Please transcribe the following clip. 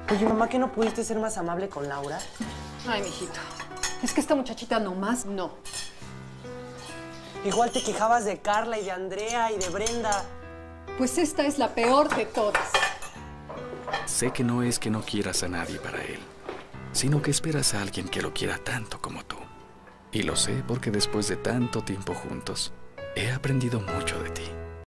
Oye, mamá, ¿que no pudiste ser más amable con Laura? Ay, mijito. Es que esta muchachita nomás no. Igual te quejabas de Carla y de Andrea y de Brenda. Pues esta es la peor de todas. Sé que no es que no quieras a nadie para él, sino que esperas a alguien que lo quiera tanto como tú. Y lo sé porque después de tanto tiempo juntos, he aprendido mucho de ti.